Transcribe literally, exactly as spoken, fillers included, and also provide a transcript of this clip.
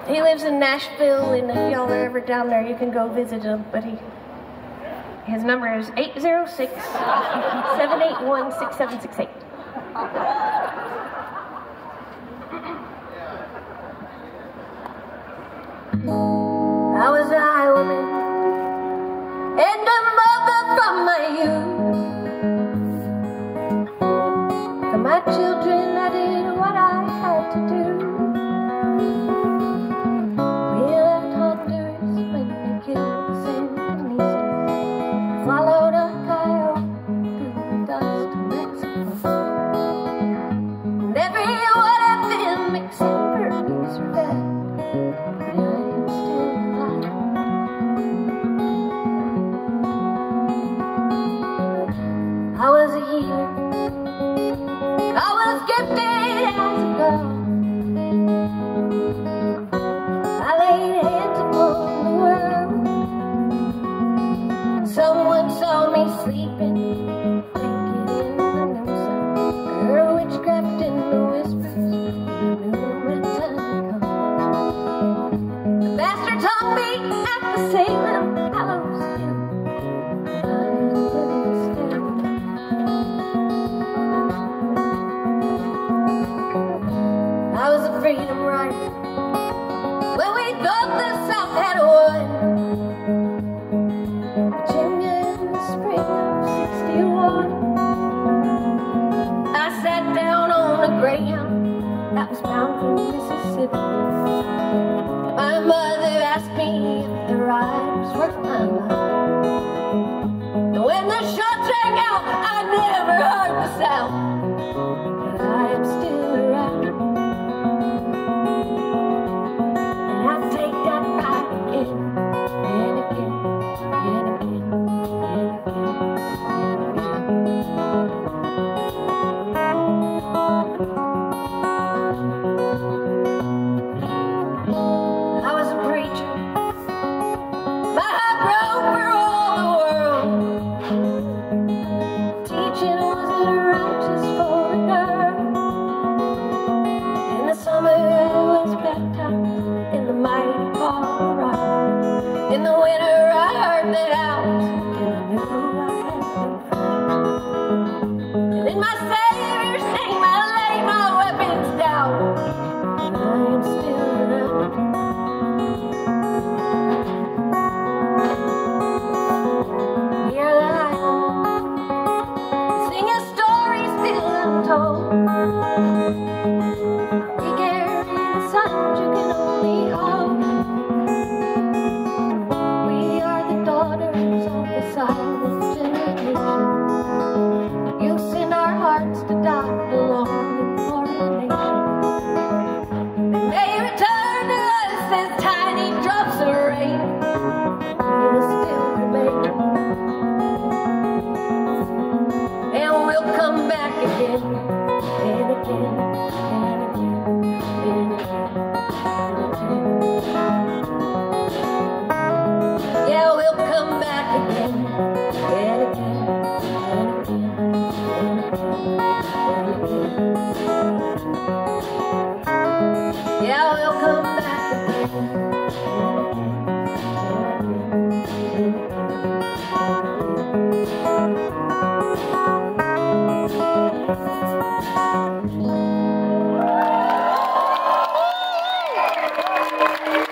He lives in Nashville, and if y'all are ever down there, you can go visit him. But he, his number is eight zero six, seven eight one, six seven six eight. I was a highwayman and a mother from my youth. For my children, I did what I had to do. We left Honduras when they killed the Sandinistas. Followed a coyote through the dust of Mexico. And every one of them except for his revenge. I was a healer. I was gifted as a girl. I laid hands upon the world. Someone saw me sleeping, naked in the noose. Heard witchcraft in the whispers. Knew when time had come. The bastard hung me at the Salem Gallows Hill. I was a freedom rider when we thought the South had won. Virginia in the spring of sixty-one. I sat down on a Greyhound that was bound for Mississippi. My mother asked me if the ride was worth my life. And when the shots rang out, I never heard the sound. But I am still around. In the winter I heard that I was, and I knew I had been found. And in my Savior's name I lay my weapons down, and I am still around. We are the Highlanders, sing a story still untold. We carry the signs you can only hold. Silent generation, youth in our hearts to die belonging for the nation. They may return to us as tiny drops of rain, we'll still remain, and we'll come back again and again and again and again and again. Yeah, we'll come back again. Yeah, we'll come back again.